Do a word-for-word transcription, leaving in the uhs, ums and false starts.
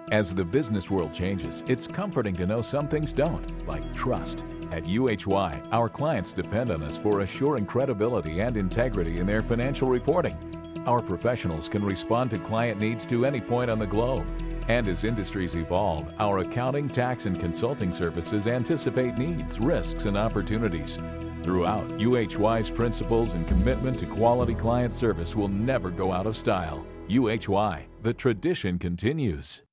As the business world changes, it's comforting to know some things don't, like trust. At U H Y, our clients depend on us for assuring credibility and integrity in their financial reporting. Our professionals can respond to client needs to any point on the globe. And as industries evolve, our accounting, tax, and consulting services anticipate needs, risks, and opportunities. Throughout, U H Y's principles and commitment to quality client service will never go out of style. U H Y, the tradition continues.